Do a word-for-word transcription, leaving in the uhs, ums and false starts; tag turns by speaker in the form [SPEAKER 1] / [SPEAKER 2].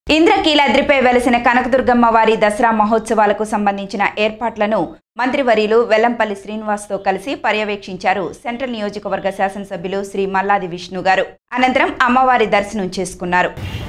[SPEAKER 1] ఇంద్రకీలాద్రిపై వెలసిన కనకదుర్గమ్మ వారి దసరా మహోత్సవాలకు సంబంధించిన ఏర్పాట్లను మంత్రివర్యులు వెల్లంపల్లి శ్రీనివాస్తో కలిసి పర్యవేక్షించారు సెంట్రల్ నియోజకవర్గ శాసనసభ్యులు శ్రీ మల్లాది విష్ణు గారు. అనంతరం అమ్మవారి దర్శనం చేసుకున్నారు.